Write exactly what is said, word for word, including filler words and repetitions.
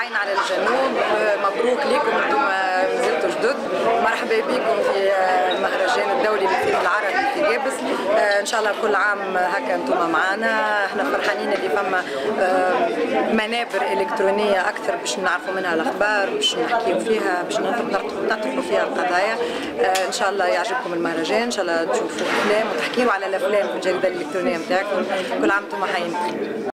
عين على الجنوب. مبروك لكم انتم زلتوا جدد، مرحبا بكم في المهرجان الدولي للفيلم العربي في جابس. ان شاء الله كل عام هكا انتم معنا. احنا فرحانين اللي فما منابر الكترونيه اكثر باش نعرفوا منها الاخبار، باش نحكيوا فيها، باش نطرحوا فيها القضايا. ان شاء الله يعجبكم المهرجان، ان شاء الله تشوفوا افلام وتحكيوا على الافلام في الجريده الالكترونيه نتاعكم. كل عام انتم حيين.